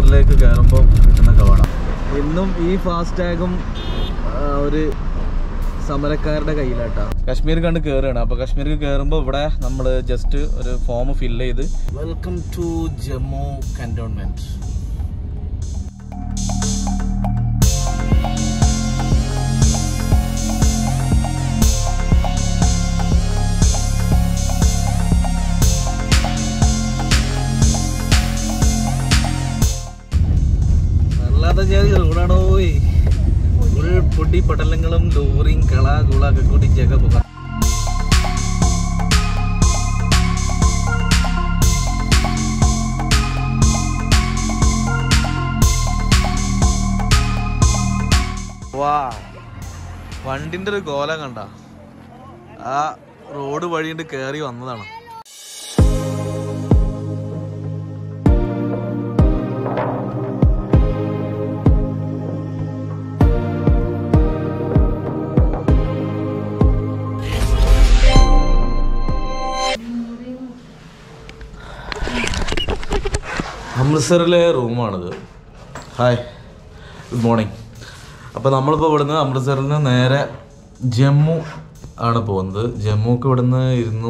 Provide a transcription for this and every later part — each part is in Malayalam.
അമൃത്സറിലേക്ക് കയറുമ്പോൾ കിട്ടുന്ന കവാടം. ഇന്നും ഈ ഫാസ്ടാഗും ഒരു സമരക്കാരുടെ കയ്യിലാട്ടാ. കാശ്മീർ കണ്ട് കയറുകയാണ്. അപ്പോൾ കാശ്മീർക്ക് കയറുമ്പോൾ ഇവിടെ നമ്മൾ ജസ്റ്റ് ഒരു ഫോം ഫില്ല് ചെയ്ത് വെൽക്കം ടു ജമ്മു കന്റോൺമെന്റ്. റോഡാണോ പൊടി പടലങ്ങളും ലോറിയും കള ഗുളൊക്കെ കൂടി ജഗ പോകാം. വാ, വണ്ടിന്റെ ഒരു കോലം കണ്ട ആ റോഡ് വഴിയിട്ട് കയറി വന്നതാണ്. അമൃത്സറിലെ റൂമാണിത്. Hi, good morning. അപ്പോൾ നമ്മളിപ്പോൾ ഇവിടുന്ന് അമൃത്സറിൽ നിന്ന് നേരെ ജമ്മു ആണ് പോകുന്നത്. ജമ്മുക്ക് ഇവിടുന്ന്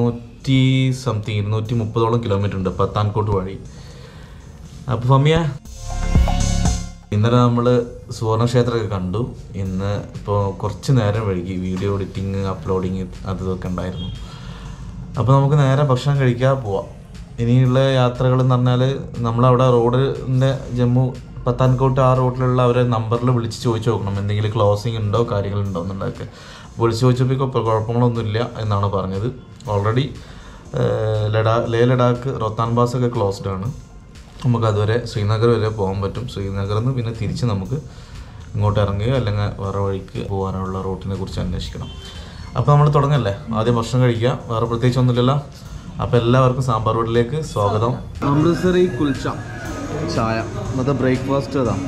230 കിലോമീറ്റർ ഉണ്ട് പത്താൻകോട്ട് വഴി. അപ്പോൾ ഫമിയ, ഇന്നലെ നമ്മൾ സുവർണക്ഷേത്രമൊക്കെ കണ്ടു. ഇന്ന് ഇപ്പോൾ കുറച്ച് നേരം വൈകി, വീഡിയോ എഡിറ്റിങ് അപ്ലോഡിങ് അതൊക്കെ ഉണ്ടായിരുന്നു. അപ്പോൾ നമുക്ക് നേരെ ഭക്ഷണം കഴിക്കാൻ പോവാം. ഇനിയുള്ള യാത്രകൾ എന്ന് പറഞ്ഞാൽ നമ്മളവിടെ റോഡിൻ്റെ ജമ്മു പത്താൻകോട്ട് ആ റോഡിലുള്ള അവരെ നമ്പറിൽ വിളിച്ച് ചോദിച്ചു നോക്കണം എന്തെങ്കിലും ക്ലോസിങ് ഉണ്ടോ കാര്യങ്ങളുണ്ടോ എന്നുള്ളതൊക്കെ. വിളിച്ച് ചോദിച്ചപ്പോൾ കുഴപ്പങ്ങളൊന്നുമില്ല എന്നാണ് പറഞ്ഞത്. ഓൾറെഡി ലേ ലഡാക്ക് റോത്താൻ പാസൊക്കെ ക്ലോസ്ഡ് ആണ്. നമുക്ക് അതുവരെ ശ്രീനഗർ വരെ പോകാൻ പറ്റും. ശ്രീനഗറിൽ നിന്ന് പിന്നെ തിരിച്ച് നമുക്ക് ഇങ്ങോട്ട് ഇറങ്ങുകയോ അല്ലെങ്കിൽ വേറെ വഴിക്ക് പോകാനുള്ള റൂട്ടിനെ കുറിച്ച് അന്വേഷിക്കണം. അപ്പോൾ നമ്മൾ തുടങ്ങല്ലേ, ആദ്യം ഭക്ഷണം കഴിക്കുക. വേറെ പ്രത്യേകിച്ചൊന്നുമില്ലല്ലോ. അപ്പോൾ എല്ലാവർക്കും സാമ്പാർ വീട്ടിലേക്ക് സ്വാഗതം. അമൃത്സറി കുൽച്ച ചായ ഇന്നത്തെ ബ്രേക്ക്ഫാസ്റ്റ് അതാണ്.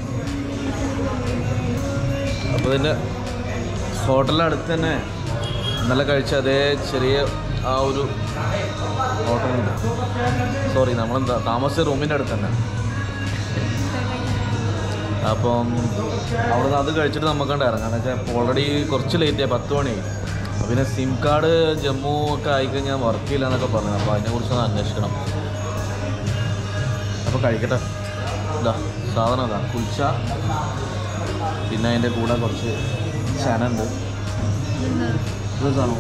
അപ്പോൾ ഇതിൻ്റെ ഹോട്ടലിൻ്റെ അടുത്ത് തന്നെ ഇന്നലെ കഴിച്ച അതേ ചെറിയ ആ ഒരു ഹോട്ടലുണ്ട്. സോറി, നമ്മളെന്താ താമസിച്ച റൂമിൻ്റെ അടുത്ത് തന്നെ. അപ്പം അവിടെ അത് കഴിച്ചിട്ട് നമുക്കണ്ട് ഇറങ്ങാം. എന്ന് വെച്ചാൽ ഓൾറെഡി കുറച്ച് ലേറ്റായി, 10 മണിയായി. പിന്നെ സിം കാർഡ് ജമ്മു ഒക്കെ ആയിക്കഴിഞ്ഞാൽ വർക്ക് ചെയ്യില്ല എന്നൊക്കെ പറഞ്ഞു. അപ്പോൾ അതിനെക്കുറിച്ചൊന്ന് അന്വേഷിക്കണം. അപ്പോൾ കഴിക്കട്ടെ. ഇതാ സാധനം ഇതാ കുൽച്ച, പിന്നെ അതിൻ്റെ കൂടെ കുറച്ച് ചനുണ്ട്. ഇത് കാണും.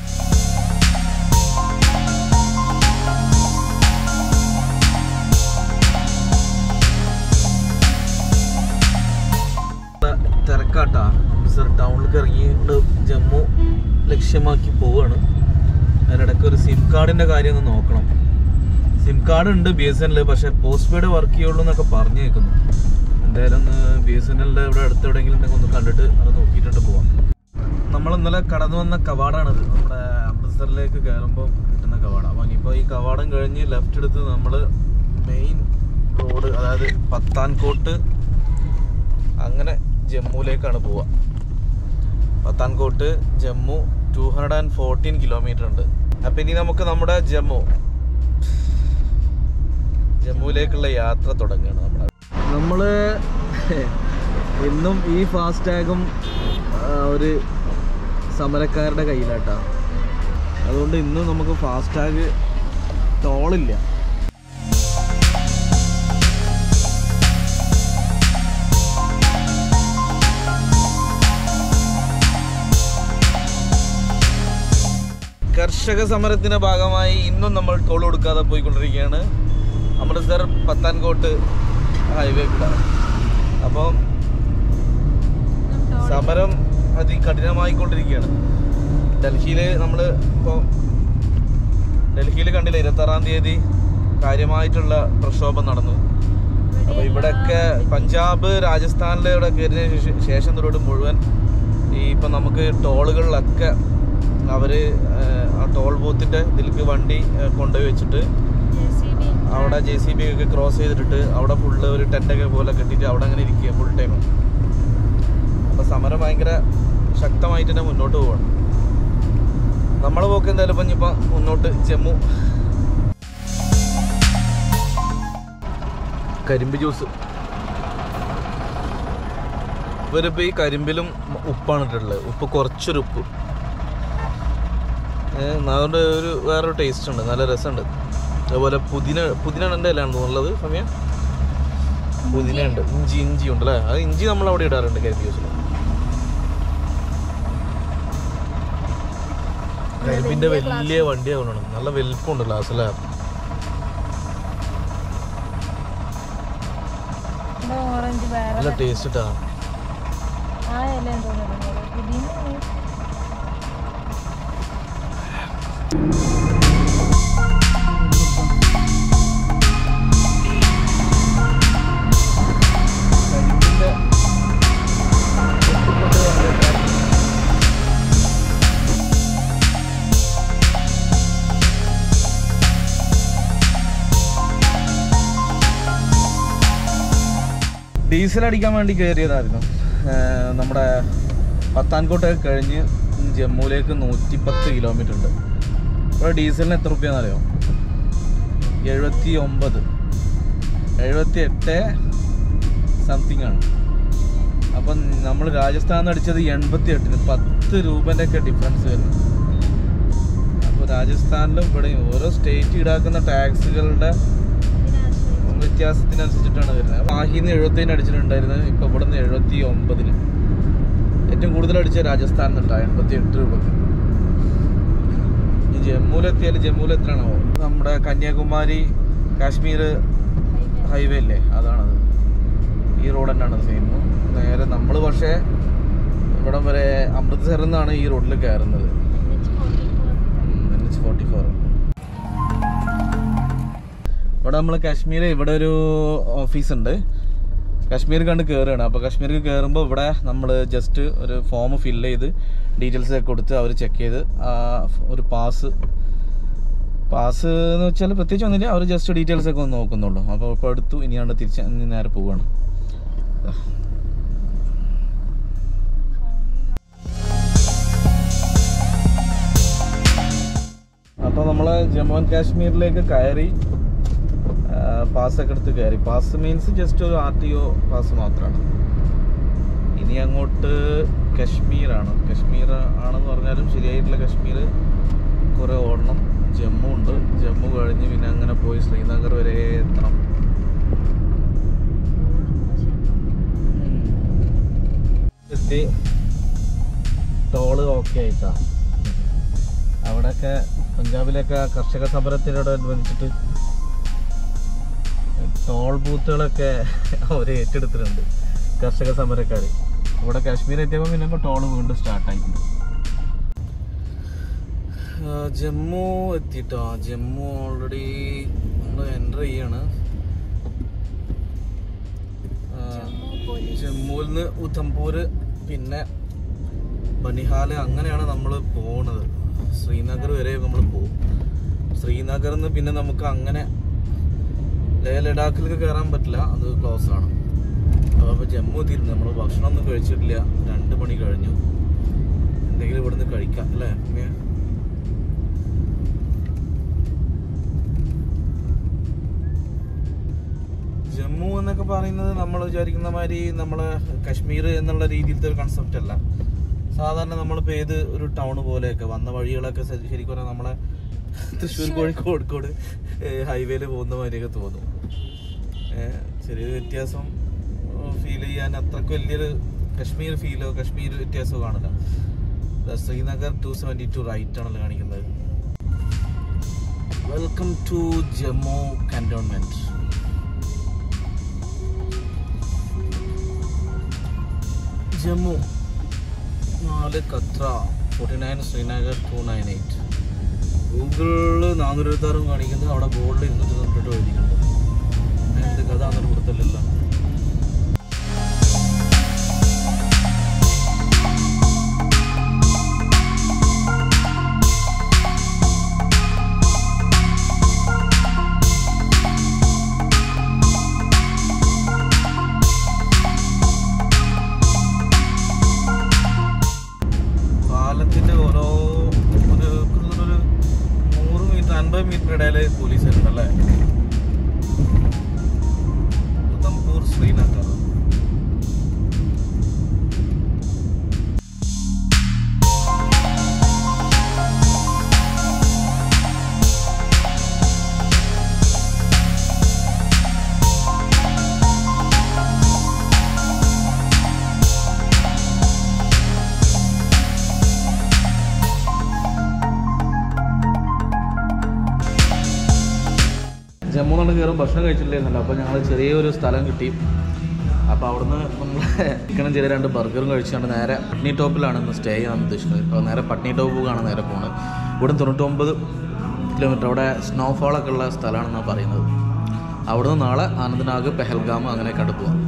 തിരക്കാട്ടാ. അമൃത്സർ ടൗണിലേക്ക് ഇറങ്ങിയിട്ട് ജമ്മു ലക്ഷ്യമാക്കി പോവുകയാണ്. അതിനിടയ്ക്ക് ഒരു സിം കാർഡിൻ്റെ കാര്യം ഒന്ന് നോക്കണം. സിം കാർഡ് ഉണ്ട് BSNL, പക്ഷേ പോസ്റ്റ് പെയ്ഡ് വർക്ക് ചെയ്യുള്ളൂ എന്നൊക്കെ പറഞ്ഞു കേൾക്കുന്നു. എന്തായാലും ഒന്ന് BSNL ഇവിടെ അടുത്ത് എവിടെയെങ്കിലും ഉണ്ടെങ്കിൽ ഒന്ന് കണ്ടിട്ട് അത് നോക്കിയിട്ടുണ്ട് പോവാം. നമ്മൾ ഇന്നലെ കടന്നു വന്ന കവാടാണിത്. നമ്മുടെ അമൃത്സറിലേക്ക് കയറുമ്പോൾ കിട്ടുന്ന കവാടം. അപ്പോൾ ഇനിയിപ്പോൾ ഈ കവാടം കഴിഞ്ഞ് ലെഫ്റ്റ് എടുത്ത് നമ്മൾ മെയിൻ റോഡ്, അതായത് പത്താൻകോട്ട് അങ്ങനെ ജമ്മുവിലേക്കാണ് പോവുക. പത്താൻകോട്ട് ജമ്മു 214 കിലോമീറ്റർ ഉണ്ട്. അപ്പം ഇനി നമുക്ക് നമ്മുടെ ജമ്മുവിലേക്കുള്ള യാത്ര തുടങ്ങുകയാണ്. നമ്മൾ ഇന്നും ഈ ഫാസ്ടാഗും ഒരു സമരക്കാരുടെ കയ്യിലാട്ടാ. അതുകൊണ്ട് ഇന്നും നമുക്ക് ഫാസ്ടാഗ് ടോളില്ല. കർഷക സമരത്തിന്റെ ഭാഗമായി ഇന്നും നമ്മൾ ടോൾ കൊടുക്കാതെ പോയിക്കൊണ്ടിരിക്കുകയാണ് അമൃത്സർ പത്താൻകോട്ട് ഹൈവേ കൂടെ. അപ്പം സമരം അതികഠിനമായിക്കൊണ്ടിരിക്കുകയാണ്. ഡൽഹിയിൽ നമ്മൾ ഇപ്പോൾ ഡൽഹിയിൽ കണ്ടില്ല, 26-ാം തീയതി കാര്യമായിട്ടുള്ള പ്രക്ഷോഭം നടന്നു. അപ്പോൾ ഇവിടെയൊക്കെ പഞ്ചാബ് രാജസ്ഥാനിലൂടെ കയറിയതിന് ശേഷം തൊട്ട് മുഴുവൻ ഈ ഇപ്പം നമുക്ക് ടോളുകളിലൊക്കെ അവർ ആ ടോൾ ബൂത്തിൻ്റെ ഇതിലേക്ക് വണ്ടി കൊണ്ടുപോയി വെച്ചിട്ട് അവിടെ JCB ഒക്കെ ക്രോസ് ചെയ്തിട്ട് അവിടെ ഫുള്ള് ഒരു ടെൻ്റൊക്കെ പോലെ കെട്ടിയിട്ട് അവിടെ അങ്ങനെ ഇരിക്കുക ഫുൾ ടൈം. അപ്പോൾ സമരം ഭയങ്കര ശക്തമായിട്ട് തന്നെ മുന്നോട്ട് പോവാണ്. നമ്മൾ പോക്ക് എന്തായാലും ഇപ്പം ഇപ്പം മുന്നോട്ട് ജമ്മു. കരിമ്പ് ജ്യൂസ് ഇവരിപ്പോൾ ഈ കരിമ്പിലും ഉപ്പാണ് ഇട്ടിട്ടുള്ളത്. ഉപ്പ് കുറച്ചൊരു ഉപ്പ്. അതുകൊണ്ട് ഒരു വേറൊരു ടേസ്റ്റ് ഉണ്ട്, നല്ല രസമുണ്ട്. അതുപോലെ പുതിന എൻ്റെ ഇലയാണ് തോന്നുന്നത് സമയം. പുതിന ഉണ്ട്, ഇഞ്ചി ഉണ്ടല്ലേ. അത് ഇഞ്ചി നമ്മൾ അവിടെ ഇടാറുണ്ട് കരിമ്പ് ജ്യൂസിൽ. കരിമ്പിൻ്റെ വലിയ വണ്ടിയാവണം, നല്ല വലിപ്പമുണ്ട് ഗ്ലാസ് അല്ലേ. നല്ല ടേസ്റ്റ് ഇട്ടാ. ഡീസൽ അടിക്കാൻ വേണ്ടി കയറിയതായിരുന്നു. നമ്മുടെ പത്താൻകോട്ടൊക്കെ കഴിഞ്ഞ് ജമ്മുവിലേക്ക് 110 കിലോമീറ്റർ ഉണ്ട്. ഇവിടെ ഡീസലിന് എത്ര റുപ്യാന്നറിയോ? 79, 78 സംതിങ് ആണ്. അപ്പം നമ്മൾ രാജസ്ഥാനിൽ അടിച്ചത് 88-ന് 10 രൂപൻ്റെ ഒക്കെ ഡിഫറൻസ് വരുന്നു. അപ്പോൾ രാജസ്ഥാനിലും ഇവിടെയും ഓരോ സ്റ്റേറ്റ് ഈടാക്കുന്ന ടാക്സുകളുടെ വ്യത്യാസത്തിനനുസരിച്ചിട്ടാണ് വരുന്നത്. മാഹിന്ന് 70-ന് അടിച്ചിട്ടുണ്ടായിരുന്നത്, ഇപ്പോൾ ഇവിടെ നിന്ന് 79-ന്. ഏറ്റവും കൂടുതൽ അടിച്ച രാജസ്ഥാനിൽ നിന്നിട്ടാണ് 88 രൂപക്ക്. ഈ ജമ്മുവിൽ എത്രയാണോ? നമ്മുടെ കന്യാകുമാരി കാശ്മീർ ഹൈവേ അല്ലേ, അതാണത്. ഈ റോഡ് തന്നെയാണ് സെയിം. നേരെ നമ്മൾ പക്ഷേ ഇവിടം വരെ അമൃത്സറിൽ നിന്നാണ് ഈ റോഡിൽ കയറുന്നത്. NH44. ഇവിടെ നമ്മൾ കാശ്മീർ, ഇവിടെ ഒരു ഓഫീസുണ്ട്. കാശ്മീർ കണ്ട് കയറുകയാണ്. അപ്പോൾ കാശ്മീർക്ക് കയറുമ്പോൾ ഇവിടെ നമ്മൾ ജസ്റ്റ് ഒരു ഫോം ഫില്ല് ചെയ്ത് ഡീറ്റെയിൽസ് ഒക്കെ കൊടുത്ത് അവർ ചെക്ക് ചെയ്ത് ഒരു പാസ് എന്ന് വെച്ചാൽ പ്രത്യേകിച്ച് ഒന്നുമില്ല, അവർ ജസ്റ്റ് ഡീറ്റെയിൽസ് ഒക്കെ ഒന്ന് നോക്കുന്നുള്ളൂ. അപ്പോൾ ഇപ്പോൾ എടുത്തു, ഇനിയാണ്ട് തിരിച്ച് നേരെ പോവുകയാണ്. അപ്പോൾ നമ്മൾ ജമ്മു ആൻഡ് കാശ്മീരിലേക്ക് കയറി പാസ്സൊക്കെ എടുത്ത് കയറി. പാസ് മീൻസ് ജസ്റ്റ് ഒരു RTO പാസ് മാത്രമാണ്. ഇനി അങ്ങോട്ട് കശ്മീരാണ്. കശ്മീർ ആണെന്ന് പറഞ്ഞാലും ശരിയായിട്ടുള്ള കശ്മീർ കുറേ ഓടണം. ജമ്മു ഉണ്ട്, ജമ്മു കഴിഞ്ഞ് പിന്നെ അങ്ങനെ പോയി ശ്രീനഗർ വരെ എത്തണം. എത്തി, ടോള് ഓക്കെ ആയിട്ടാ. അവിടെയൊക്കെ പഞ്ചാബിലൊക്കെ കർഷക സമരത്തിനോടനുബന്ധിച്ചിട്ട് ടോൾ ബൂത്തുകളൊക്കെ അവർ ഏറ്റെടുത്തിട്ടുണ്ട്, കർഷക സമരക്കാർ. ഇവിടെ കാശ്മീർ എത്തിയപ്പോൾ പിന്നെ ഇപ്പോൾ ടോൾ വീണ്ടും സ്റ്റാർട്ടായിട്ടുണ്ട്. ജമ്മു എത്തിയിട്ടോ. ജമ്മു ഓൾറെഡി നമ്മൾ എൻ്റർ ചെയ്യാണ്. ജമ്മുവിൽ നിന്ന് ഉധംപൂർ പിന്നെ ബനിഹാൽ, അങ്ങനെയാണ് നമ്മൾ പോകുന്നത്. ശ്രീനഗർ വരെ നമ്മൾ പോകും. ശ്രീനഗറിൽ നിന്ന് പിന്നെ നമുക്ക് അങ്ങനെ ലഡാക്കിലേക്ക് കയറാൻ പറ്റില്ല, അത് ക്ലോസ് ആണ്. അപ്പോൾ ജമ്മു എത്തിയിരുന്നു. നമ്മൾ ഭക്ഷണമൊന്നും കഴിച്ചിട്ടില്ല, 2 മണി കഴിഞ്ഞു. എന്തെങ്കിലും ഇവിടുന്ന് കഴിക്കാം അല്ലേ? ജമ്മു എന്നൊക്കെ പറയുന്നത് നമ്മൾ വിചാരിക്കുന്ന മാതിരി നമ്മളെ കാശ്മീർ എന്നുള്ള രീതിയിലത്തെ ഒരു കൺസെപ്റ്റ് അല്ല. സാധാരണ നമ്മളിപ്പോൾ ഏത് ഒരു ടൗൺ പോലെയൊക്കെ വന്ന വഴികളൊക്കെ ശരിക്കും പറഞ്ഞാൽ നമ്മളെ തൃശ്ശൂർ കോഴിക്കോട് ഹൈവേയിൽ പോകുന്ന മാതിരിയൊക്കെ തോന്നും. ചെറിയൊരു വ്യത്യാസം ഫീൽ ചെയ്യാൻ അത്രയ്ക്ക് വലിയൊരു കാശ്മീർ ഫീലോ കാശ്മീർ വ്യത്യാസമോ കാണില്ല. ശ്രീനഗർ 272 റൈറ്റ് ആണല്ലോ കാണിക്കുന്നത്. Welcome to Jammu cantonment. Jammu 4 Katra 49 Srinagar 298. ഗൂഗിളിൽ 426 കാണിക്കുന്നത്, അവിടെ ബോർഡിൽ 298 എഴുതിയിട്ടുണ്ട്. എന്ത് കഥ അങ്ങനെ കൊടുത്തല്ലോ. പാലത്തിൻ്റെ ഓരോ 100 മീറ്റർ 50 മീറ്റർ ഇടയിൽ പോലീസുണ്ടല്ലേ. നമ്മൾ കയറും ഭക്ഷണം കഴിച്ചിട്ടില്ലായിരുന്നല്ലോ. അപ്പോൾ ഞങ്ങൾ ചെറിയൊരു സ്ഥലം കിട്ടി. അപ്പോൾ അവിടുന്ന് നമ്മൾ ചിക്കനും ചെറിയ 2 ബർഗറും കഴിച്ചുകൊണ്ട് നേരെ പട്നി ടോപ്പിലാണ് ഇന്ന് സ്റ്റേ ചെയ്യാൻ ഉദ്ദേശിക്കുന്നത്. അപ്പോൾ നേരെ പട്നി ടോപ്പ് കാണാൻ നേരെ പോകുന്നത്. ഇവിടെ 99 കിലോമീറ്റർ അവിടെ സ്നോഫോളൊക്കെ ഉള്ള സ്ഥലമാണെന്നാണ് പറയുന്നത്. അവിടുന്ന് നാളെ അനന്ത്നാഗ്, പെഹൽഗാം അങ്ങനെയൊക്കെ അടുത്ത് പോകാം.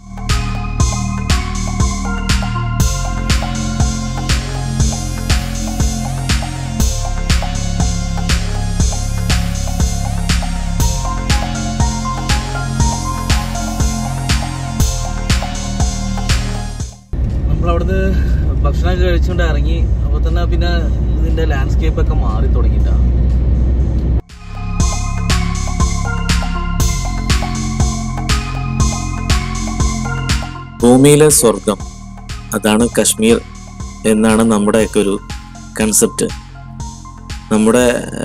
നമ്മളവിടുന്ന് ഭക്ഷണമൊക്കെ കഴിച്ചുകൊണ്ട് ഇറങ്ങി. അപ്പോൾ തന്നെ പിന്നെ ഇതിൻ്റെ ലാൻഡ്സ്കേപ്പൊക്കെ മാറി തുടങ്ങിയിട്ടാണ്. ഭൂമിയിലെ സ്വർഗം അതാണ് കശ്മീർ എന്നാണ് നമ്മുടെയൊക്കെ ഒരു കൺസെപ്റ്റ്. നമ്മുടെ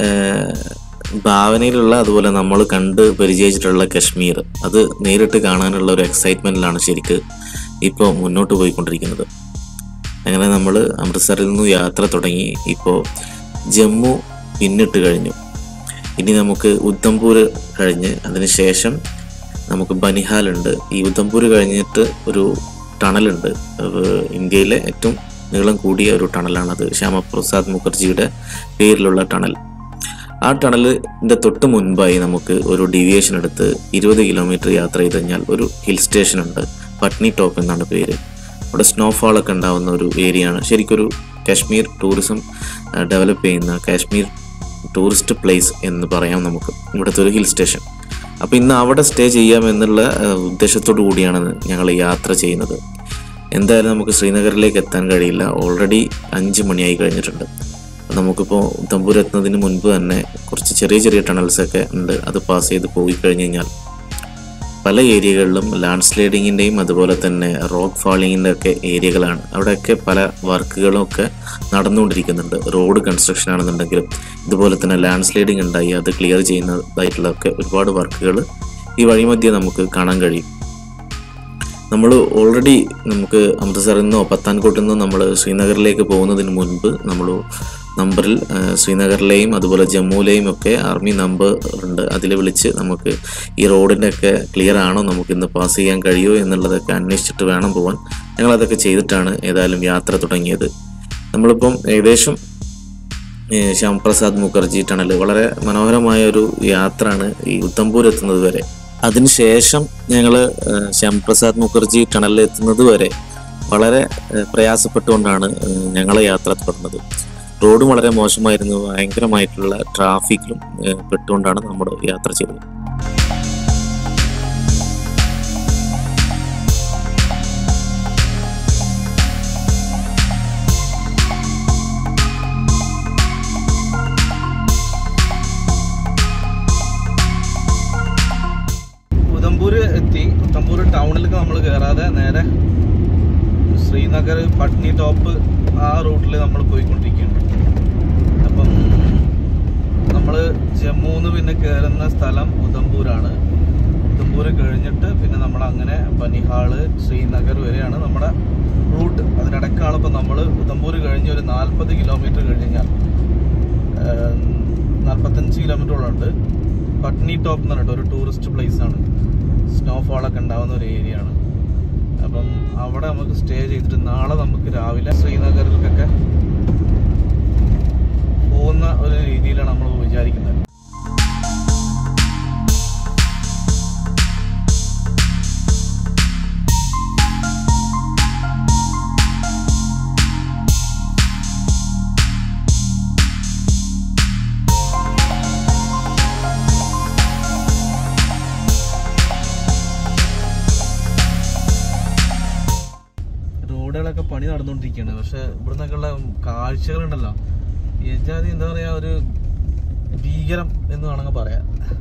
ഭാവനയിലുള്ള, അതുപോലെ നമ്മൾ കണ്ട് പരിചയിച്ചിട്ടുള്ള കശ്മീർ, അത് നേരിട്ട് കാണാനുള്ള ഒരു എക്സൈറ്റ്മെൻറ്റിലാണ് ശരിക്ക് ഇപ്പോൾ മുന്നോട്ട് പോയിക്കൊണ്ടിരിക്കുന്നത്. അങ്ങനെ നമ്മൾ അമൃത്സറിൽ നിന്ന് യാത്ര തുടങ്ങി. ഇപ്പോൾ ജമ്മു പിന്നിട്ട് കഴിഞ്ഞു. ഇനി നമുക്ക് ഉദ്ധംപൂർ കഴിഞ്ഞ് അതിന് ശേഷം നമുക്ക് ബനിഹാലുണ്ട്. ഈ ഉദ്ധംപൂർ കഴിഞ്ഞിട്ട് ഒരു ടണലുണ്ട്. ഇന്ത്യയിലെ ഏറ്റവും നീളം കൂടിയ ഒരു ടണലാണത്. ശ്യാമപ്രസാദ് മുഖർജിയുടെ പേരിലുള്ള ടണൽ. ആ ടണലിൻ്റെ തൊട്ട് മുൻപായി നമുക്ക് ഒരു ഡീവിയേഷൻ എടുത്ത് 20 കിലോമീറ്റർ യാത്ര ചെയ്ത് കഴിഞ്ഞാൽ ഒരു ഹിൽ സ്റ്റേഷൻ ഉണ്ട്. പട്നി ടോപ്പ് എന്നാണ് പേര്. അവിടെ സ്നോഫാളൊക്കെ ഉണ്ടാവുന്ന ഒരു ഏരിയയാണ്. ശരിക്കൊരു കാശ്മീർ ടൂറിസം ഡെവലപ്പ് ചെയ്യുന്ന കാശ്മീർ ടൂറിസ്റ്റ് പ്ലേസ് എന്ന് പറയാം നമുക്ക്, ഇവിടുത്തെ ഒരു ഹിൽ സ്റ്റേഷൻ. അപ്പോൾ ഇന്ന് അവിടെ സ്റ്റേ ചെയ്യാമെന്നുള്ള ഉദ്ദേശത്തോടു കൂടിയാണ് ഞങ്ങൾ യാത്ര ചെയ്യുന്നത്. എന്തായാലും നമുക്ക് ശ്രീനഗറിലേക്ക് എത്താൻ കഴിയില്ല. ഓൾറെഡി 5 മണിയായി കഴിഞ്ഞിട്ടുണ്ട്. നമുക്കിപ്പോൾ ഉദ്ധംപൂർ എത്തുന്നതിന് മുൻപ് തന്നെ കുറച്ച് ചെറിയ ചെറിയ ടണൽസൊക്കെ ഉണ്ട്. അത് പാസ് ചെയ്ത് പോയി കഴിഞ്ഞ് കഴിഞ്ഞാൽ പല ഏരിയകളിലും ലാൻഡ് സ്ലൈഡിങ്ങിൻ്റെയും അതുപോലെ തന്നെ റോക്ക് ഫാളിങ്ങിൻ്റെ ഒക്കെ ഏരിയകളാണ്. അവിടെയൊക്കെ പല വർക്കുകളും ഒക്കെ നടന്നുകൊണ്ടിരിക്കുന്നുണ്ട്. റോഡ് കൺസ്ട്രക്ഷൻ ആണെന്നുണ്ടെങ്കിലും ഇതുപോലെ തന്നെ ലാൻഡ് സ്ലൈഡിങ് ഉണ്ടായി അത് ക്ലിയർ ചെയ്യുന്നതായിട്ടുള്ളതൊക്കെ ഒരുപാട് വർക്കുകൾ ഈ വഴിമധ്യേ നമുക്ക് കാണാൻ കഴിയും. നമ്മൾ ഓൾറെഡി നമുക്ക് അമൃത്സറിൽ നിന്നോ പത്താൻകോട്ടിൽ നിന്നോ നമ്മൾ ശ്രീനഗറിലേക്ക് പോകുന്നതിന് മുൻപ് നമ്മൾ നമ്പറിൽ ശ്രീനഗറിലെയും അതുപോലെ ജമ്മുവിലെയും ഒക്കെ ആർമി നമ്പർ ഉണ്ട്. അതിൽ വിളിച്ച് നമുക്ക് ഈ റോഡിൻ്റെ ഒക്കെ ക്ലിയർ ആണോ, നമുക്ക് ഇന്ന് പാസ് ചെയ്യാൻ കഴിയുമോ എന്നുള്ളതൊക്കെ അന്വേഷിച്ചിട്ട് വേണം പോകാൻ. ഞങ്ങളതൊക്കെ ചെയ്തിട്ടാണ് ഏതായാലും യാത്ര തുടങ്ങിയത്. നമ്മളിപ്പം ഏകദേശം ശ്യാമപ്രസാദ് മുഖർജി ടണൽ വളരെ മനോഹരമായ ഒരു യാത്രയാണ് ഈ ഉദ്ധംപൂർ എത്തുന്നത് വരെ. അതിനുശേഷം ഞങ്ങൾ ശ്യാമപ്രസാദ് മുഖർജി ടണലിൽ എത്തുന്നത് വരെ വളരെ പ്രയാസപ്പെട്ടുകൊണ്ടാണ് ഞങ്ങളെ യാത്ര തുടർന്നത്. റോഡും വളരെ മോശമായിരുന്നു. ഭയങ്കരമായിട്ടുള്ള ട്രാഫിക്കിലും പെട്ടുകൊണ്ടാണ് നമ്മൾ യാത്ര ചെയ്തത്. ഉദ്ധംപൂർ എത്തി. ഉദ്ധംപൂർ ടൗണിലേക്ക് നമ്മൾ കയറാതെ നേരെ ശ്രീനഗർ പട്നി ടോപ്പ് ആ റൂട്ടിൽ നമ്മൾ പോയിക്കൊണ്ടിരിക്കുകയാണ്. അപ്പം നമ്മൾ ജമ്മുന്ന് പിന്നെ കയറുന്ന സ്ഥലം ഉദ്ധംപൂരാണ്. ഉദ്ധംപൂർ കഴിഞ്ഞിട്ട് പിന്നെ നമ്മൾ അങ്ങനെ ബനിഹാള്, ശ്രീനഗർ വരെയാണ് നമ്മുടെ റൂട്ട്. അതിനിടക്കാണ് ഇപ്പം നമ്മൾ ഉദ്ധംപൂർ കഴിഞ്ഞ് ഒരു 40 കിലോമീറ്റർ കഴിഞ്ഞ് കഴിഞ്ഞാൽ 45 കിലോമീറ്ററോളുണ്ട് പട്നി ടോപ്പ് എന്ന് പറഞ്ഞിട്ട് ഒരു ടൂറിസ്റ്റ് പ്ലേസാണ്. സ്നോഫോളൊക്കെ ഉണ്ടാകുന്ന ഒരു ഏരിയ ആണ്. അപ്പം അവിടെ നമുക്ക് സ്റ്റേ ചെയ്തിട്ട് നാളെ നമുക്ക് രാവിലെ ശ്രീനഗറിലേക്കൊക്കെ പോകുന്ന ഒരു രീതിയിലാണ് നമ്മൾ വിചാരിക്കുന്നത്. റോഡുകളൊക്കെ പണി നടന്നുകൊണ്ടിരിക്കുകയാണ്. പക്ഷെ ഇവിടുന്നൊക്കെയുള്ള കാഴ്ചകളുണ്ടല്ലോ, യജാതി എന്താ പറയാ, ഒരു ഭീകരം എന്ന് വേണമെങ്കിൽ പറയാം.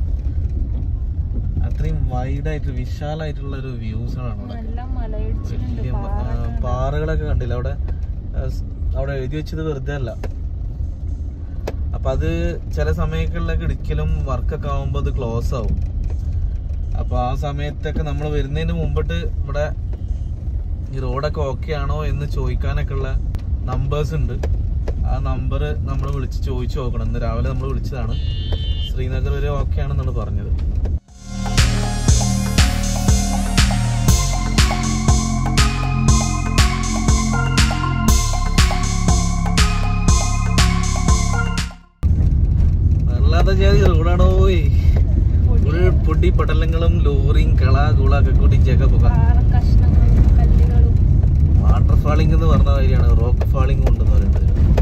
അത്രയും വൈഡായിട്ട് വിശാലമായിട്ടുള്ള ഒരു വ്യൂസുകളാണ് അവിടെ. വലിയ പാറകളൊക്കെ കണ്ടില്ല അവിടെ. അവിടെ എഴുതി വെച്ചത് വെറുതെ അല്ല. അപ്പൊ അത് ചില സമയങ്ങളിലൊക്കെ ഇടിക്കലും വർക്കൊക്കെ ആകുമ്പോൾ അത് ക്ലോസ് ആവും. അപ്പൊ ആ സമയത്തൊക്കെ നമ്മൾ വരുന്നതിന് മുമ്പിട്ട് ഇവിടെ ഈ റോഡൊക്കെ ഓക്കെ ആണോ എന്ന് ചോദിക്കാനൊക്കെ ഉള്ള നമ്പേഴ്സ് ഉണ്ട്. ആ നമ്പർ നമ്മൾ വിളിച്ച് ചോദിച്ചു നോക്കണം. ഇന്ന് രാവിലെ നമ്മൾ വിളിച്ചതാണ്. ശ്രീനഗർ വരെ ഓക്കെ ആണെന്നാണ് പറഞ്ഞത്. വണ്ടി പടലങ്ങളും ലോറിയും കള കൂളൊക്കെ കൂട്ടി ജഗപ്പൊക്കെ. വാട്ടർ ഫാളിംഗ് എന്ന് പറഞ്ഞ കാര്യമാണ്, റോക്ക് ഫാളിംഗ് ഉണ്ടെന്ന് പറയുന്നത്.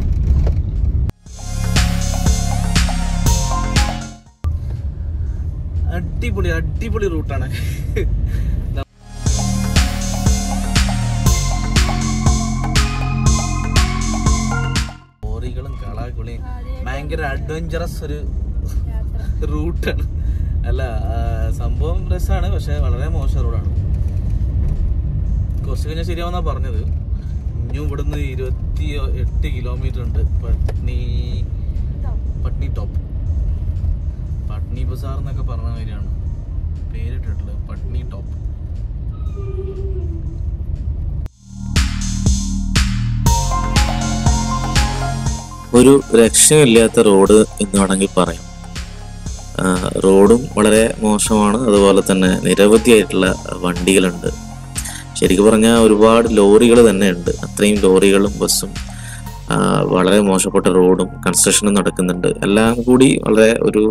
അടിപൊളി അടിപൊളി റൂട്ടാണ്. ലോറികളും കളാകുളിയും ഭയങ്കര അഡ്വഞ്ചറസ് ഒരു റൂട്ടാണ്. അല്ല, സംഭവം രസമാണ്, പക്ഷെ വളരെ മോശം റോഡാണ്. കുറച്ച് കഴിഞ്ഞാൽ ശരിയാവുന്നാ പറഞ്ഞത്. ഇനിയും ഇവിടുന്ന് 28 കിലോമീറ്റർ ഉണ്ട് പട്നി ടോപ്പ്. പട്നി ബസാർ എന്നൊക്കെ പറഞ്ഞ കാര്യമാണ് പേരിട്ടിട്ടുള്ളത്, പട്നി ടോപ്പ്. ഒരു രക്ഷയില്ലാത്ത റോഡ് എന്ന് വേണമെങ്കിൽ പറയാം. റോഡും വളരെ മോശമാണ്, അതുപോലെ തന്നെ നിരവധിയായിട്ടുള്ള വണ്ടികളുണ്ട്. ശരിക്കും പറഞ്ഞാൽ ഒരുപാട് ലോറികൾ തന്നെ ഉണ്ട്. അത്രയും ലോറികളും ബസ്സും, വളരെ മോശപ്പെട്ട റോഡും കൺസ്ട്രക്ഷനും നടക്കുന്നുണ്ട്. എല്ലാം കൂടി വളരെ ഒരു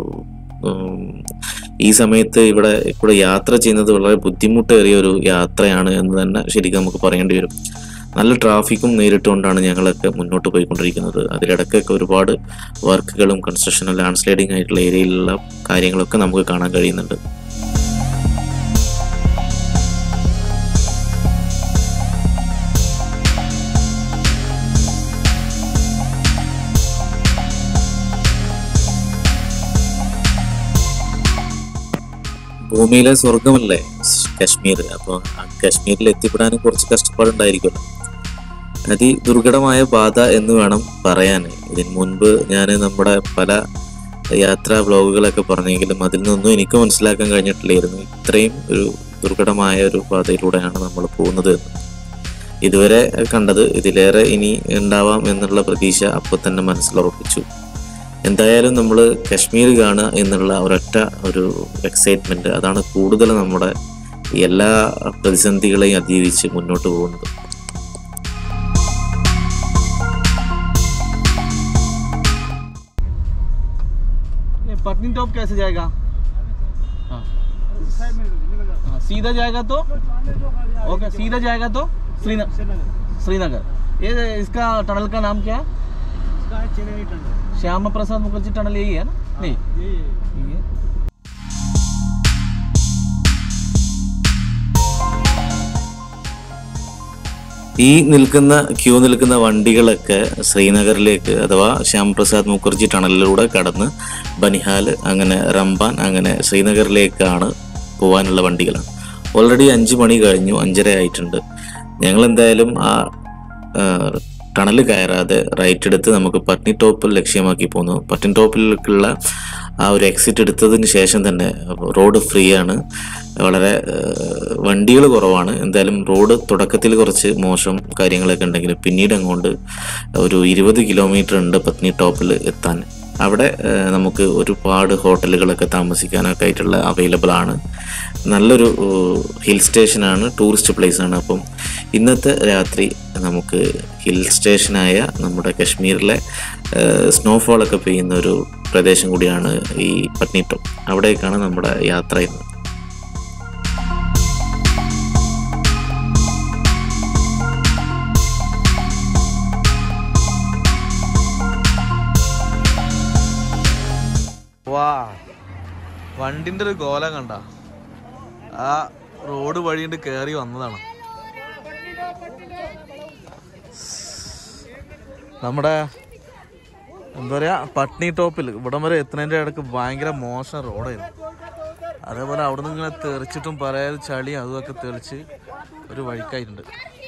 ഈ സമയത്ത് ഇവിടെ യാത്ര ചെയ്യുന്നത് വളരെ ബുദ്ധിമുട്ടേറിയ ഒരു യാത്രയാണ് എന്ന് തന്നെ ശരിക്കും നമുക്ക് പറയേണ്ടി വരും. നല്ല ട്രാഫിക്കും നേരിട്ടുകൊണ്ടാണ് ഞങ്ങളൊക്കെ മുന്നോട്ട് പോയിക്കൊണ്ടിരിക്കുന്നത്. അതിലിടയ്ക്കൊക്കെ ഒരുപാട് വർക്കുകളും കൺസ്ട്രക്ഷനും ലാൻഡ് സ്ലൈഡിങ് ആയിട്ടുള്ള ഏരിയയിലുള്ള കാര്യങ്ങളൊക്കെ നമുക്ക് കാണാൻ കഴിയുന്നുണ്ട്. ഭൂമിയിലെ സ്വർഗമല്ലേ കശ്മീർ. അപ്പോൾ കശ്മീരിൽ എത്തിപ്പെടാനും കുറച്ച് കഷ്ടപ്പാടുണ്ടായിരിക്കുമല്ലോ. അതിദുർഘടമായ പാത എന്ന് വേണം പറയാൻ. ഇതിന് മുൻപ് ഞാൻ നമ്മുടെ പല യാത്രാ വ്ലോഗുകളൊക്കെ പറഞ്ഞെങ്കിലും അതിൽ നിന്നൊന്നും എനിക്ക് മനസ്സിലാക്കാൻ കഴിഞ്ഞിട്ടില്ലായിരുന്നു ഇത്രയും ഒരു ദുർഘടമായ ഒരു പാതയിലൂടെയാണ് നമ്മൾ പോകുന്നത്. ഇതുവരെ കണ്ടത് ഇതിലേറെ ഇനി ഉണ്ടാവാം എന്നുള്ള പ്രതീക്ഷ അപ്പോൾ തന്നെ മനസ്സിലുറപ്പിച്ചു. എന്തായാലും നമ്മൾ കശ്മീർ കാണുക എന്നുള്ള ഒരൊറ്റ ഒരു എക്സൈറ്റ്മെൻറ്റ്, അതാണ് കൂടുതൽ നമ്മുടെ എല്ലാ പ്രതിസന്ധികളെയും അതിജീവിച്ച് മുന്നോട്ട് പോകുന്നത്. पटनी टॉप कैसे जाएगा? सीधा जाएगा तो ओके, सीधा जाएगा तो श्रीनगर. ये इसका टनल का नाम क्या है? श्यामा प्रसाद मुखर्जी टनल यही है ना? नहीं, यही है. ഈ ക്യൂ നിൽക്കുന്ന വണ്ടികളൊക്കെ ശ്രീനഗറിലേക്ക് അഥവാ ശ്യാമപ്രസാദ് മുഖർജി ടണലിലൂടെ കടന്ന് ബനിഹാൽ, അങ്ങനെ റംബാൻ, അങ്ങനെ ശ്രീനഗറിലേക്കാണ് പോകാനുള്ള വണ്ടികളാണ്. ഓൾറെഡി 5 മണി കഴിഞ്ഞു, 5:30 ആയിട്ടുണ്ട്. ഞങ്ങൾ എന്തായാലും ആ ടണൽ കയറാതെ റൈറ്റ് എടുത്ത് നമുക്ക് പട്നി ടോപ്പിൽ ലക്ഷ്യമാക്കി പോന്നു. പട്നി ടോപ്പിലേക്കുള്ള ആ ഒരു എക്സിറ്റ് എടുത്തതിന് ശേഷം തന്നെ റോഡ് ഫ്രീ ആണ്, വളരെ വണ്ടികൾ കുറവാണ്. എന്തായാലും റോഡ് തുടക്കത്തിൽ കുറച്ച് മോശം കാര്യങ്ങളൊക്കെ ഉണ്ടെങ്കിലും പിന്നീട് അങ്ങോട്ട് ഒരു 20 കിലോമീറ്റർ ഉണ്ട് പത്നി ടോപ്പിൽ എത്താൻ. അവിടെ നമുക്ക് ഒരുപാട് ഹോട്ടലുകളൊക്കെ താമസിക്കാനൊക്കെ ആയിട്ടുള്ള അവൈലബിൾ ആണ്. നല്ലൊരു ഹിൽ സ്റ്റേഷനാണ്, ടൂറിസ്റ്റ് പ്ലേസാണ്. അപ്പം ഇന്നത്തെ രാത്രി നമുക്ക് ഹിൽ സ്റ്റേഷനായ നമ്മുടെ കശ്മീരിലെ സ്നോഫോളൊക്കെ പെയ്യുന്ന ഒരു പ്രദേശം കൂടിയാണ് ഈ പട്നി ടോപ്പ്. അവിടേക്കാണ് നമ്മുടെ യാത്ര ചെയ്യുന്നത്. വണ്ടിന്റെ ഒരു കോലം കണ്ട, ആ റോഡ് വഴിയുണ്ട് കയറി വന്നതാണ്. നമ്മുടെ എന്താ പറയാ, പട്നി ടോപ്പിൽ ഇവിടം വരെ എത്തുന്നതിൻ്റെ ഇടയ്ക്ക് ഭയങ്കര മോശം റോഡായിരുന്നു. അതേപോലെ അവിടെ നിന്ന് ഇങ്ങനെ തെറിച്ചിട്ടും പറയാതെ ചളി അതുമൊക്കെ തെളിച്ച് ഒരു വഴിക്കായിട്ടുണ്ട്.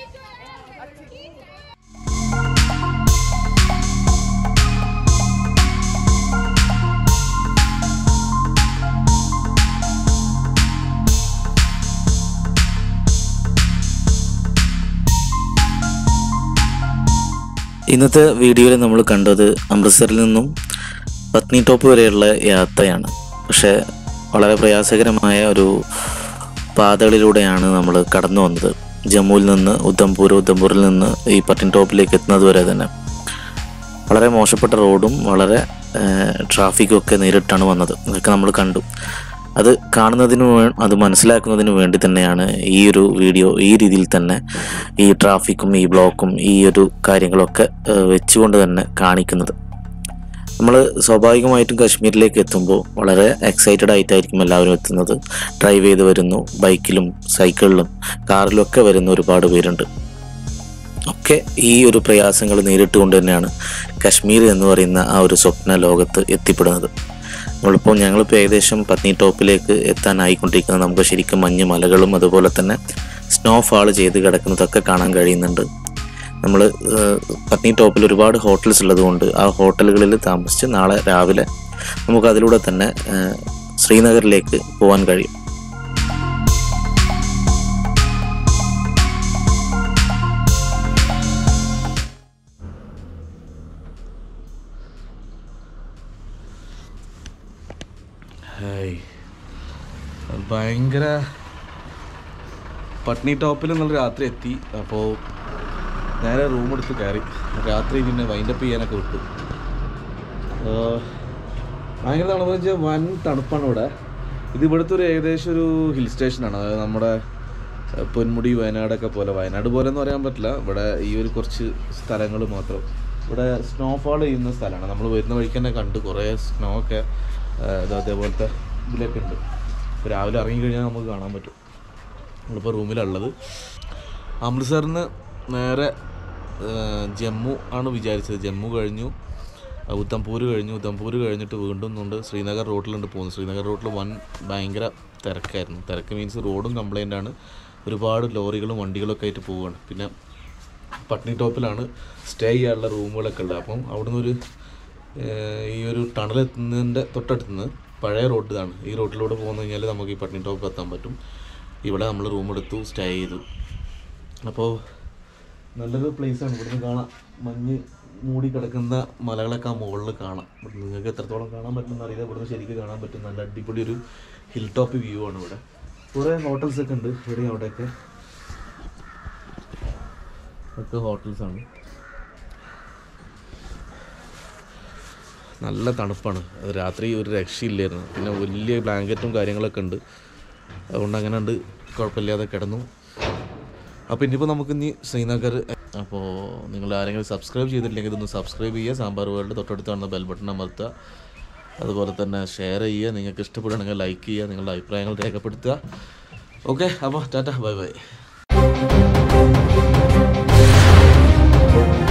ഇന്നത്തെ വീഡിയോയിൽ നമ്മൾ കണ്ടത് അമൃത്സറിൽ നിന്നും പത്നി ടോപ്പ് വരെയുള്ള യാത്രയാണ്. പക്ഷേ വളരെ പ്രയാസകരമായ ഒരു പാതകളിലൂടെയാണ് നമ്മൾ കടന്നു വന്നത്. ജമ്മുവിൽ നിന്ന് ഉദ്ധംപൂരിൽ നിന്ന് ഈ പട്നി ടോപ്പിലേക്ക് എത്തുന്നത് വരെ തന്നെ വളരെ മോശപ്പെട്ട റോഡും വളരെ ട്രാഫിക്കും ഒക്കെ നേരിട്ടാണ് വന്നത്. അതൊക്കെ നമ്മൾ കണ്ടു. അത് കാണുന്നതിന് അത് മനസ്സിലാക്കുന്നതിന് വേണ്ടി തന്നെയാണ് ഈ ഒരു വീഡിയോ ഈ രീതിയിൽ തന്നെ ഈ ട്രാഫിക്കും ഈ ബ്ലോക്കും ഈ ഒരു കാര്യങ്ങളൊക്കെ വെച്ചുകൊണ്ട് തന്നെ കാണിക്കുന്നത്. നമ്മൾ സ്വാഭാവികമായിട്ടും കാശ്മീരിലേക്ക് എത്തുമ്പോൾ വളരെ എക്സൈറ്റഡ് ആയിട്ടായിരിക്കും എല്ലാവരും എത്തുന്നത്. ഡ്രൈവ് ചെയ്ത് വരുന്നു, ബൈക്കിലും സൈക്കിളിലും കാറിലൊക്കെ വരുന്ന ഒരുപാട് പേരുണ്ട്. ഒക്കെ ഈ ഒരു പ്രയാസങ്ങൾ നേരിട്ടുകൊണ്ട് തന്നെയാണ് കാശ്മീർ എന്ന് പറയുന്ന ആ ഒരു സ്വപ്ന ലോകത്ത് എത്തിപ്പെടുന്നത്. ഞങ്ങളിപ്പോൾ ഏകദേശം പത്നി ടോപ്പിലേക്ക് എത്താനായിക്കൊണ്ടിരിക്കുന്നത്. നമുക്ക് ശരിക്കും മഞ്ഞ് മലകളും അതുപോലെ തന്നെ സ്നോഫാൾ ചെയ്ത് കിടക്കുന്നതൊക്കെ കാണാൻ കഴിയുന്നുണ്ട്. നമ്മൾ പത്നി ടോപ്പിൽ ഒരുപാട് ഹോട്ടൽസ് ഉള്ളതുകൊണ്ട് ആ ഹോട്ടലുകളിൽ താമസിച്ച് നാളെ രാവിലെ നമുക്ക് അതിലൂടെ തന്നെ ശ്രീനഗറിലേക്ക് പോകാൻ കഴിയും. ഭയങ്കര പട്നി ടോപ്പിൽ നമ്മൾ രാത്രി എത്തി. അപ്പോൾ നേരെ റൂം എടുത്ത് കയറി. രാത്രി പിന്നെ വൈൻഡപ്പ് ചെയ്യാനൊക്കെ വിട്ടു. ഭയങ്കര തണുപ്പെന്ന് വെച്ചാൽ വൻ തണുപ്പാണ് ഇവിടെ. ഇത് ഇവിടുത്തെ ഒരു ഏകദേശം ഒരു ഹിൽ സ്റ്റേഷനാണ്. അതായത് നമ്മുടെ പൊന്മുടി വയനാടൊക്കെ പോലെ, വയനാട് പോലെ എന്ന് പറയാൻ പറ്റില്ല, ഇവിടെ ഈ ഒരു കുറച്ച് സ്ഥലങ്ങൾ മാത്രം. ഇവിടെ സ്നോഫാൾ ചെയ്യുന്ന സ്ഥലമാണ്. നമ്മൾ വരുന്ന വഴിക്ക് തന്നെ കണ്ട് കുറേ സ്നോ ഒക്കെ അതേപോലത്തെ ഇതിലൊക്കെ ഉണ്ട്. രാവിലെ ഇറങ്ങിക്കഴിഞ്ഞാൽ നമുക്ക് കാണാൻ പറ്റും. നമ്മളിപ്പോൾ റൂമിലുള്ളത്. അമൃത്സറിൽ നിന്ന് നേരെ ജമ്മു ആണ് വിചാരിച്ചത്. ജമ്മു കഴിഞ്ഞു, ഉധംപൂർ കഴിഞ്ഞിട്ട് വീണ്ടും ഉണ്ട് ശ്രീനഗർ റോഡിലുണ്ട് പോകുന്നത്. ശ്രീനഗർ റോഡിൽ ഭയങ്കര തിരക്കായിരുന്നു. തിരക്ക് മീൻസ് റോഡും കംപ്ലൈൻ്റ് ആണ്. ഒരുപാട് ലോറികളും വണ്ടികളൊക്കെ ആയിട്ട് പോവുകയാണ്. പിന്നെ പട്നി ടോപ്പിലാണ് സ്റ്റേ ചെയ്യാനുള്ള റൂമുകളൊക്കെ ഉള്ളത്. അപ്പം അവിടുന്ന് ഈ ഒരു ടണലെത്തുന്നതിൻ്റെ തൊട്ടടുത്തുനിന്ന് പഴയ റോഡ് ഇതാണ്. ഈ റോഡിലൂടെ പോകുന്നു കഴിഞ്ഞാൽ നമുക്ക് ഈ പട്നി ടോപ്പ് എത്താൻ പറ്റും. ഇവിടെ നമ്മൾ റൂം എടുത്തു, സ്റ്റേ ചെയ്തു. അപ്പോൾ നല്ലൊരു പ്ലേസാണ്. ഇവിടുന്ന് കാണാം, മഞ്ഞ് മൂടി കിടക്കുന്ന മലകളൊക്കെ ആ മുകളിൽ കാണാം. ഇവിടെ നിങ്ങൾക്ക് എത്രത്തോളം കാണാൻ പറ്റുമെന്ന് അറിയില്ല. ഇവിടുന്ന് ശരിക്കും കാണാൻ പറ്റും. നല്ല അടിപൊളി ഒരു ഹിൽ ടോപ്പ് വ്യൂ ആണ് ഇവിടെ. കുറേ ഹോട്ടൽസൊക്കെ ഉണ്ട് ഇവിടെയും അവിടെയൊക്കെ. ഒക്കെ ഹോട്ടൽസാണ്. നല്ല തണുപ്പാണ്. അത് രാത്രി ഒരു രക്ഷയില്ലായിരുന്നു. പിന്നെ വലിയ ബ്ലാങ്കറ്റും കാര്യങ്ങളൊക്കെ ഉണ്ട്. അതുകൊണ്ട് അങ്ങനെ ഉണ്ട്, കുഴപ്പമില്ലാതെ കിടന്നു. അപ്പോൾ ഇനിയിപ്പോൾ നമുക്കിനി ശ്രീനഗർ. അപ്പോൾ നിങ്ങൾ ആരെങ്കിലും സബ്സ്ക്രൈബ് ചെയ്തിട്ടില്ലെങ്കിൽ ഇതൊന്ന് സബ്സ്ക്രൈബ് ചെയ്യുക. സാമ്പാർ വേൾഡ് തൊട്ടടുത്ത് കാണുന്ന ബെൽ ബട്ടൺ അമർത്തുക. അതുപോലെ തന്നെ ഷെയർ ചെയ്യുക. നിങ്ങൾക്ക് ഇഷ്ടപ്പെടുകയാണെങ്കിൽ ലൈക്ക് ചെയ്യുക. നിങ്ങളുടെ അഭിപ്രായങ്ങൾ രേഖപ്പെടുത്തുക. ഓക്കെ, അപ്പോൾ ടാറ്റ, ബൈ ബൈ.